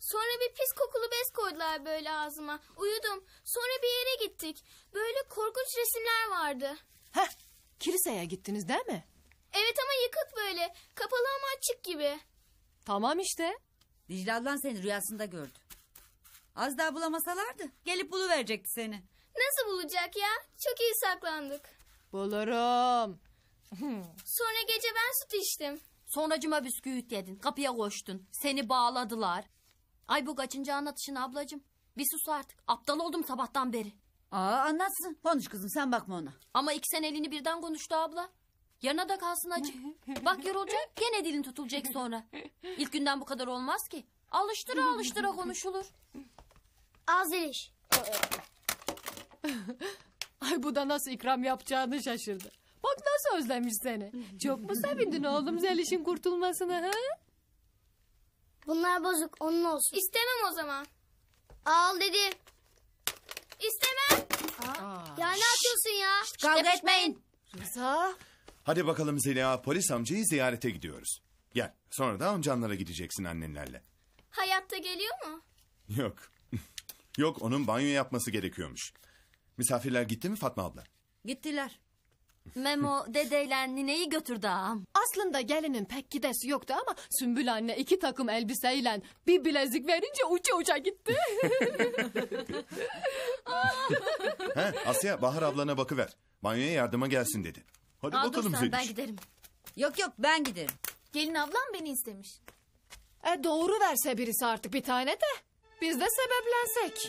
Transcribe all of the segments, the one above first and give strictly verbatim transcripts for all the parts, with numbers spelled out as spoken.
Sonra bir pis kokulu bez koydular böyle ağzıma. Uyudum. Sonra bir yere gittik. Böyle korkunç resimler vardı. Heh, kiliseye gittiniz değil mi? Evet ama yıkık böyle. Kapalı ama açık gibi. Tamam işte. Dicle ablan seni rüyasında gördü. Az daha bulamasalardı gelip buluverecekti seni. Nasıl bulacak ya? Çok iyi saklandık. Bulurum. Sonra gece ben süt içtim. Sonracıma bisküvit yedin. Kapıya koştun. Seni bağladılar. Ay bu kaçıncı anlatışın ablacığım? Bir sus artık. Aptal oldum sabahtan beri. Aa anlatsın. Konuş kızım sen bakma ona. Ama iki sen elini birden konuştu abla. Yarına da kalsın acı. Bak yorulacak gene dilin tutulacak sonra. İlk günden bu kadar olmaz ki. Alıştıra alıştıra konuşulur. Azeriş. Ay bu da nasıl ikram yapacağını şaşırdı. Bak nasıl özlemiş seni. Çok mu sevindin oğlum Zeliş'in kurtulmasına ha? Bunlar bozuk, onun olsun. İstemem o zaman. Al dedim. İstemem. Aa. Ya ne yapıyorsun ya? Kavga etmeyin. Rıza. Hadi bakalım Zeliha, polis amcayı ziyarete gidiyoruz. Gel, sonra da amcanlara gideceksin annenlerle. Hayatta geliyor mu? Yok. Yok, onun banyo yapması gerekiyormuş. Misafirler gitti mi Fatma abla? Gittiler. Memo dedeyle nineyi götürdü ağam. Aslında gelinin pek gidesi yoktu ama Sümbül anne iki takım elbiseyle bir bilezik verince uça uça gitti. He, Asya, Bahar ablana bakıver. Banyoya yardıma gelsin dedi. Hadi Aa, bakalım dur sen, Zeliş. ben giderim. Yok yok ben giderim. Gelin ablam beni istemiş. E doğru verse birisi artık bir tane de. Biz de sebeplensek.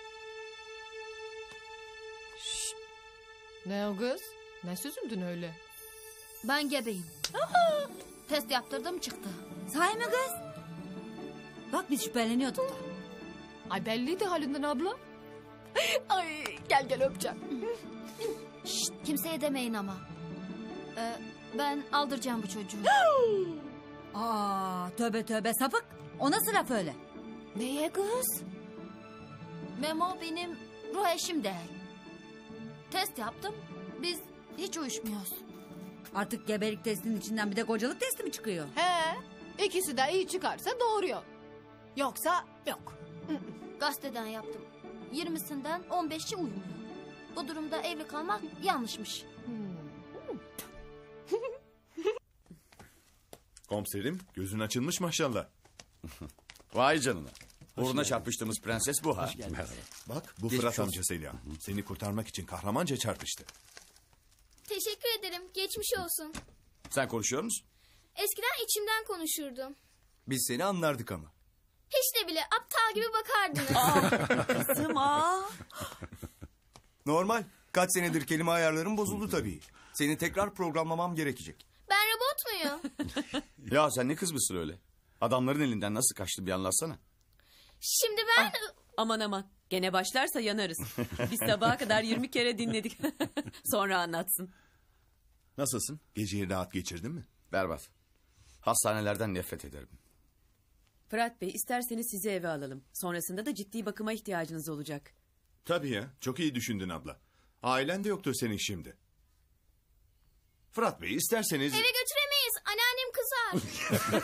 Şşt. Ne o kız? Ne süzüldün öyle? Ben gebeyim. Test yaptırdım çıktı. Sahi mi kız? Bak biz şüpheleniyorduk da. Ay belliydi halinden abla. Ay gel gel öpeceğim. Şşt, kimseye demeyin ama. Ee, ben aldıracağım bu çocuğu. Aa tövbe tövbe sapık. O nasıl laf öyle? Neye kız? Memo benim ruh eşim değil. Test yaptım. Biz hiç uyuşmuyoruz. Artık gebelik testinin içinden bir de kocalık testi mi çıkıyor? He, ikisi de iyi çıkarsa doğuruyor. Yoksa yok. Gazeteden yaptım. yirmisinden on beşi uymuyor. Bu durumda evli kalmak yanlışmış. Komiserim, gözün açılmış maşallah. Vay canına. Uğruna çarpıştığımız prenses bu ha. Bak, bu Geçmiş Fırat olsun. amca Zeliha. Seni kurtarmak için kahramanca çarpıştı. Teşekkür ederim. Geçmiş olsun. Sen konuşuyor musun? Eskiden içimden konuşurdum. Biz seni anlardık ama. Hiç de bile aptal gibi bakardınız. Kızım aa. Normal. Kaç senedir kelime ayarlarım bozuldu tabii. Seni tekrar programlamam gerekecek. Ben robot muyum? Ya sen ne kızmışsın öyle? Adamların elinden nasıl kaçtı bir anlatsana. Şimdi ben... Aman aman. Gene başlarsa yanarız. Biz sabaha kadar yirmi kere dinledik. Sonra anlatsın. Nasılsın? Geceyi rahat geçirdin mi? Berbat. Hastanelerden nefret ederim. Fırat Bey isterseniz sizi eve alalım. Sonrasında da ciddi bakıma ihtiyacınız olacak. Tabii ya, çok iyi düşündün abla. Ailen de yoktur senin şimdi. Fırat Bey, isterseniz... Eve götüremeyiz. Anneannem kızar.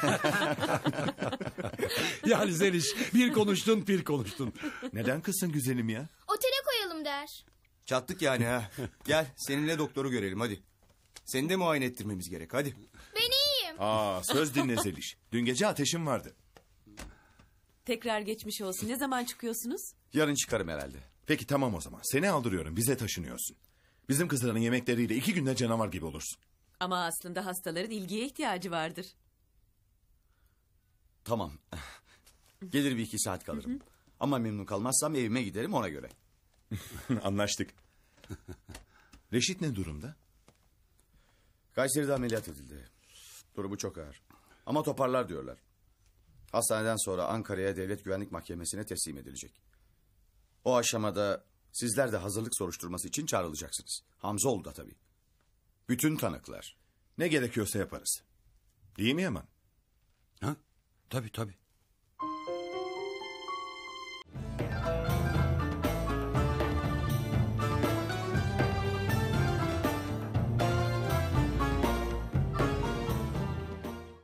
Yani Zeliş bir konuştun bir konuştun. Neden kızsın güzelim ya? Otele koyalım der. Çattık yani ha. Gel seninle doktoru görelim hadi. Seni de muayene ettirmemiz gerek hadi. Ben iyiyim. Aa, söz dinle Zeliş. Dün gece ateşim vardı. Tekrar geçmiş olsun. Ne zaman çıkıyorsunuz? Yarın çıkarım herhalde. Peki tamam o zaman. Seni aldırıyorum, bize taşınıyorsun. Bizim kızların yemekleriyle iki günde canavar gibi olursun. Ama aslında hastaların ilgiye ihtiyacı vardır. Tamam. Gelir bir iki saat kalırım. Ama memnun kalmazsam evime giderim ona göre. Anlaştık. Reşit ne durumda? Kayseri'de ameliyat edildi. Durumu çok ağır. Ama toparlar diyorlar. Hastaneden sonra Ankara'ya Devlet Güvenlik Mahkemesi'ne teslim edilecek. O aşamada sizler de hazırlık soruşturması için çağrılacaksınız. Hamzoğlu da tabii. Bütün tanıklar. Ne gerekiyorsa yaparız. Değil mi Yaman? Ha? Tabii tabii.